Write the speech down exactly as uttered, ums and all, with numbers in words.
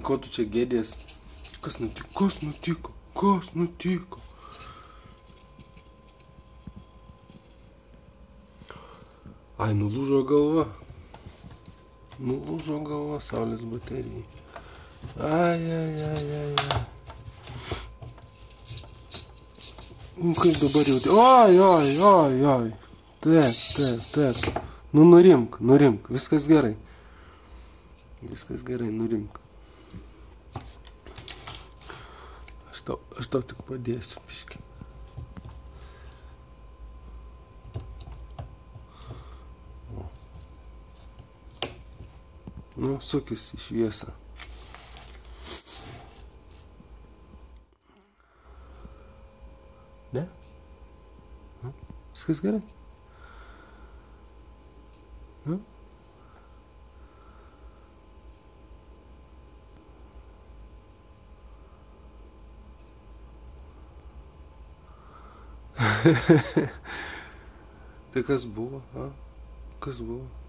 Ko tu čia gėdės? Kas nutiko? Kas nutiko? Kas nutiko? Ai, nulūžo galva. Nulūžo galva saulės baterijai. Ai, ai, ai, ai, ai. Nu, kaip dabar jauti? Oi, oi, oi, oi. Taip, taip, taip. Nu, nurimk, nurimk. Viskas gerai. Viskas gerai, nurimk. Aš tau, aš tau tik padėsiu, biškį. Nu, sukis į šviesą. Ne? Viskas gerai? Nu? Tai kas buvo, a? Kas buvo?